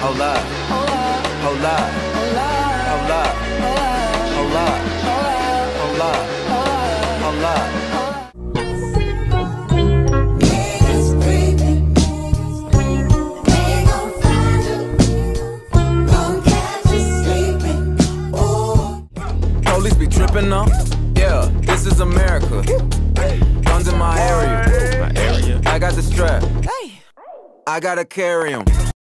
Hold up, hold up, hold up, hold up, hold up, hold up. Police be tripping up. Yeah, this is America. Guns in my area. I got the strap. I gotta carry 'em.